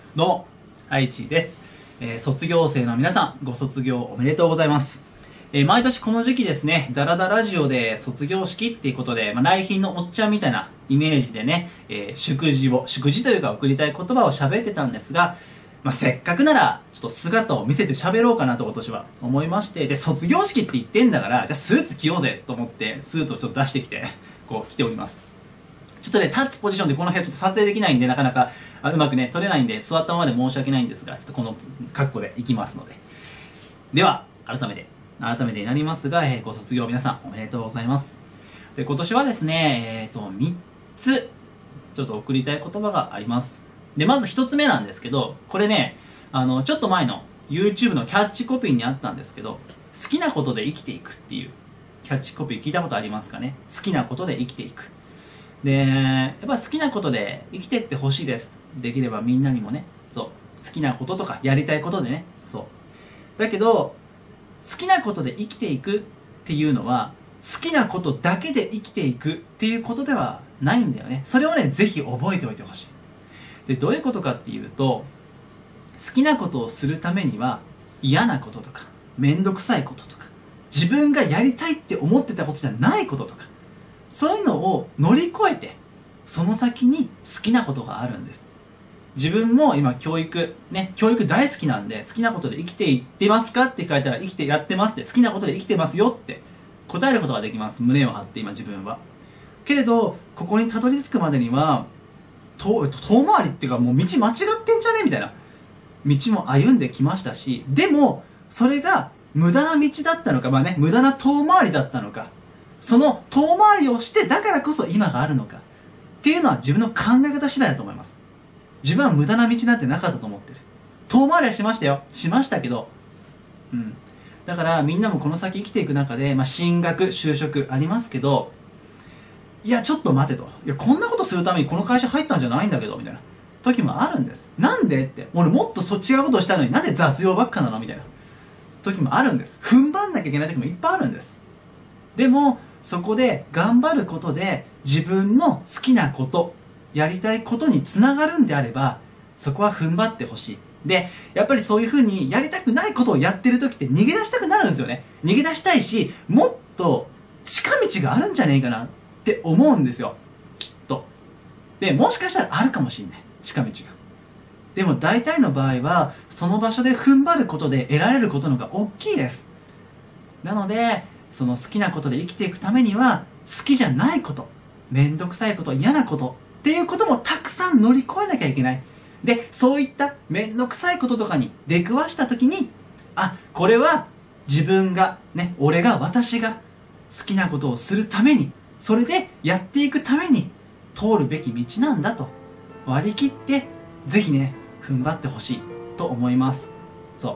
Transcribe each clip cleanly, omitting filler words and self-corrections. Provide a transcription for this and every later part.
どうも、愛知です。卒業生の皆さん、ご卒業おめでとうございます。毎年この時期ですね、ダラダラジオで卒業式っていうことで、来賓のおっちゃんみたいなイメージでね、祝辞というか送りたい言葉を喋ってたんですが、せっかくなら、ちょっと姿を見せて喋ろうかなと今年は思いまして、で、卒業式って言ってんだから、じゃあスーツ着ようぜと思って、スーツをちょっと出してきて、来ております。ちょっとね、立つポジションでこの部屋ちょっと撮影できないんで、なかなかうまくね、撮れないんで、座ったままで申し訳ないんですが、ちょっとこの格好で行きますので。では、改めてになりますが、ご卒業皆さんおめでとうございます。で、今年はですね、3つ、ちょっと送りたい言葉があります。で、まず1つ目なんですけど、これね、ちょっと前の YouTube のキャッチコピーにあったんですけど、好きなことで生きていくっていうキャッチコピー聞いたことありますかね。好きなことで生きていく。で、やっぱ好きなことで生きてってほしいです。できればみんなにもね、そう、好きなこととかやりたいことでね、そう。だけど、好きなことで生きていくっていうのは、好きなことだけで生きていくっていうことではないんだよね。それをね、ぜひ覚えておいてほしい。で、どういうことかっていうと、好きなことをするためには、嫌なこととか、めんどくさいこととか、自分がやりたいって思ってたことじゃないこととか、そういうのを乗り越えて、その先に好きなことがあるんです。自分も今教育大好きなんで、好きなことで生きていってますかって聞かれたら、生きてやってますって、好きなことで生きてますよって答えることができます。胸を張って今自分は。けれど、ここにたどり着くまでには、遠回りっていうかもう道間違ってんじゃねみたいな道も歩んできましたし、でも、それが無駄な道だったのか、無駄な遠回りだったのか、その遠回りをしてだからこそ今があるのかっていうのは自分の考え方次第だと思います。自分は無駄な道なんてなかったと思ってる。遠回りはしましたよ。しましたけど、だからみんなもこの先生きていく中で、進学、就職ありますけど、いやちょっと待てと。いやこんなことするためにこの会社入ったんじゃないんだけど、みたいな時もあるんです。なんでって。俺もっと違うことをしたのになんで雑用ばっかなのみたいな時もあるんです。踏ん張んなきゃいけない時もいっぱいあるんです。でも、そこで頑張ることで自分の好きなこと、やりたいことにつながるんであれば、そこは踏ん張ってほしい。で、やっぱりそういう風にやりたくないことをやってる時って逃げ出したくなるんですよね。逃げ出したいし、もっと近道があるんじゃねえかなって思うんですよ。きっと。で、もしかしたらあるかもしんない。近道が。でも大体の場合は、その場所で踏ん張ることで得られることの方が大きいです。なので、その好きなことで生きていくためには、好きじゃないこと、めんどくさいこと、嫌なことっていうこともたくさん乗り越えなきゃいけない。で、そういっためんどくさいこととかに出くわしたときに、これは自分が、私が好きなことをするために、それでやっていくために通るべき道なんだと割り切って、ぜひね、踏ん張ってほしいと思います。そう。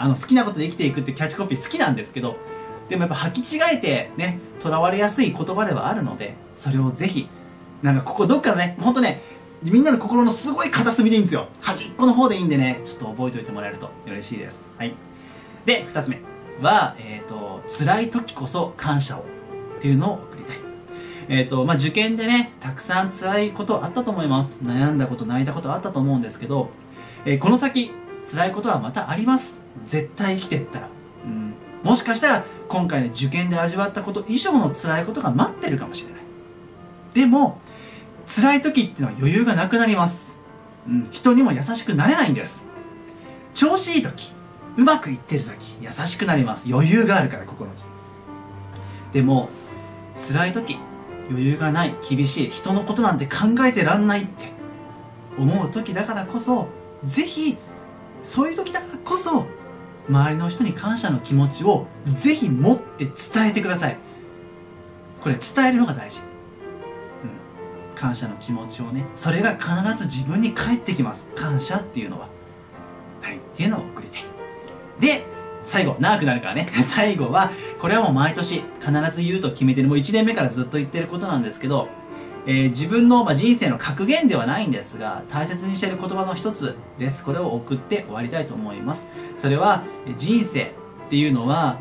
好きなことで生きていくってキャッチコピー好きなんですけど、でもやっぱ履き違えてね、囚われやすい言葉ではあるので、それをぜひ、ここどっかね、ほんとね、みんなの心のすごい片隅でいいんですよ。端っこの方でいいんでね、ちょっと覚えておいてもらえると嬉しいです。はい。で、二つ目は、辛い時こそ感謝をっていうのを送りたい。受験でね、たくさん辛いことあったと思います。悩んだこと、泣いたことあったと思うんですけど、この先、辛いことはまたあります。絶対生きてったら。もしかしたら、今回の受験で味わったこと以上の辛いことが待ってるかもしれない。でも、辛い時っていうのは余裕がなくなります。人にも優しくなれないんです。調子いい時、うまくいってる時、優しくなります。余裕があるから、心に。でも、辛い時、余裕がない、厳しい、人のことなんて考えてらんないって思う時だからこそ、ぜひ、そういう時だからこそ、周りの人に感謝の気持ちをぜひ持って伝えてください。これ伝えるのが大事。感謝の気持ちをね、それが必ず自分に返ってきます。感謝っていうのは。はい。っていうのを送りたい。で、最後、長くなるからね。最後は、これはもう毎年必ず言うと決めてる。もう1年目からずっと言ってることなんですけど、自分の、人生の格言ではないんですが、大切にしている言葉の一つです。これを送って終わりたいと思います。それは、人生っていうのは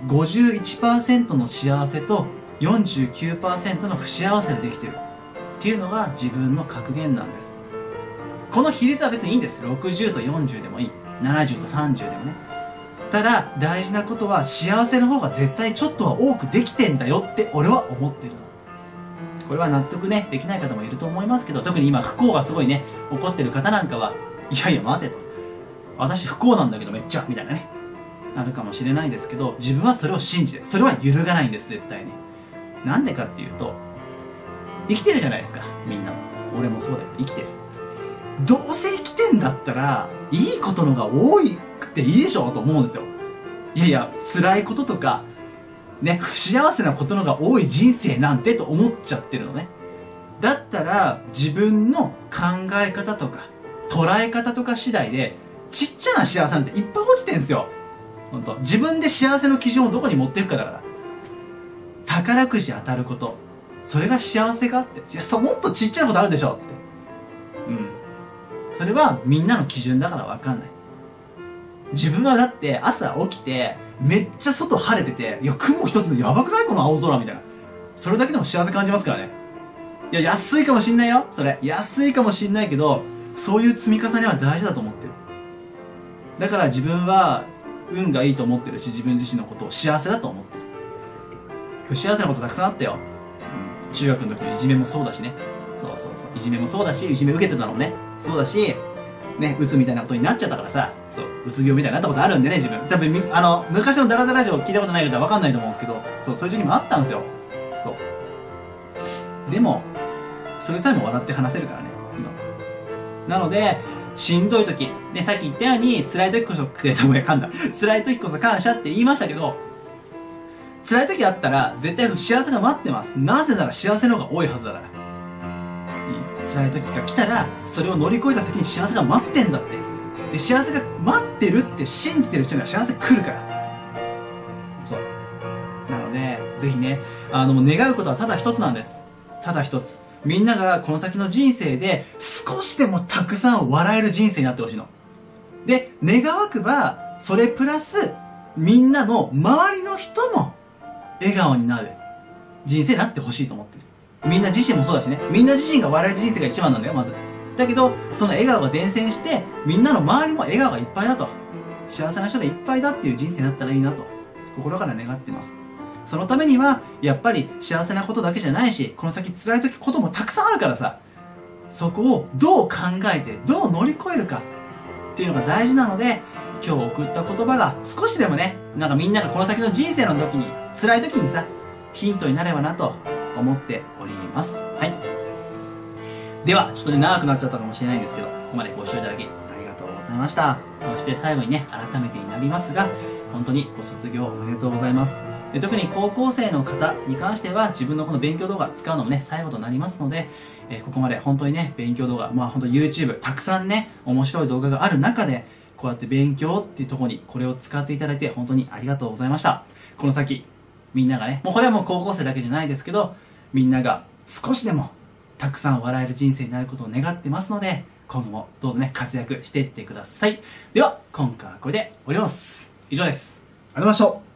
51% の幸せと 49% の不幸せでできてるっていうのが自分の格言なんです。 この比率は別にいいんです。60と40でもいい。70と30でもね。ただ、大事なことは幸せの方が絶対ちょっとは多くできてんだよって俺は思ってるの。これは納得ね、できない方もいると思いますけど、特に今不幸がすごいね、起こってる方なんかは、いやいや待てと。私不幸なんだけどめっちゃ、みたいなね。なるかもしれないですけど、自分はそれを信じて、それは揺るがないんです、絶対に。なんでかっていうと、生きてるじゃないですか、みんなも。俺もそうだけど、生きてる。どうせ生きてんだったら、いいことのが多くていいでしょと思うんですよ。いやいや、辛いこととか、ね、不幸せなことのが多い人生なんてと思っちゃってるのね。だったら、自分の考え方とか、捉え方とか次第で、ちっちゃな幸せなんていっぱい落ちてんすよ。ほんと。自分で幸せの基準をどこに持っていくかだから。宝くじ当たること。それが幸せかって。いや、もっとちっちゃなことあるでしょって。うん。それはみんなの基準だからわかんない。自分はだって朝起きて、めっちゃ外晴れてて、いや、雲一つでやばくないこの青空みたいな。それだけでも幸せ感じますからね。いや、安いかもしんないよ。それ。安いかもしんないけど、そういう積み重ねは大事だと思ってる。だから自分は運がいいと思ってるし、自分自身のことを幸せだと思ってる。不幸せなことたくさんあったよ。うん、中学の時のいじめもそうだしね。そうそうそう。いじめもそうだし、いじめ受けてたのもね。そうだし、ね、鬱みたいなことになっちゃったからさ、そう、鬱病みたいになったことあるんでね、自分。多分、昔のダラダラジオ聞いたことない方はわかんないと思うんですけど、そう、そういう時期もあったんですよ。そう。でも、それさえも笑って話せるからね、今。なので、しんどい時、ね、さっき言ったように、辛い時こそ、辛い時こそ感謝って言いましたけど、辛い時あったら、絶対幸せが待ってます。なぜなら幸せの方が多いはずだから。辛い時が来たら、それを乗り越えた先に幸せが待ってんだって。で、幸せが待ってるって信じてる人には幸せ来るから。そう。なので、ぜひね、もう願うことはただ一つなんです。ただ一つ。みんながこの先の人生で少しでもたくさん笑える人生になってほしいの。で、願わくば、それプラス、みんなの周りの人も笑顔になる人生になってほしいと思ってる。みんな自身もそうだしね。みんな自身が笑える人生が一番なんだよ、まず。だけど、その笑顔が伝染して、みんなの周りも笑顔がいっぱいだと。幸せな人でいっぱいだっていう人生になったらいいなと、心から願ってます。そのためには、やっぱり幸せなことだけじゃないし、この先辛い時こともたくさんあるからさ、そこをどう考えて、どう乗り越えるかっていうのが大事なので、今日送った言葉が少しでもね、なんかみんながこの先の人生の時に、辛い時にさ、ヒントになればなと思っております。はい。では、ちょっとね、長くなっちゃったかもしれないんですけど、ここまでご視聴いただきありがとうございました。そして最後にね、改めてになりますが、本当にご卒業おめでとうございます。で、特に高校生の方に関しては、自分のこの勉強動画使うのもね、最後となりますので、ここまで本当にね、勉強動画、まあ本当 YouTube、たくさんね、面白い動画がある中で、こうやって勉強っていうところにこれを使っていただいて、本当にありがとうございました。この先、みんながね、もうこれはもう高校生だけじゃないですけど、みんなが少しでもたくさん笑える人生になることを願ってますので、今後もどうぞね、活躍していってください。では、今回はこれで終わります。以上です。ありがとうございました。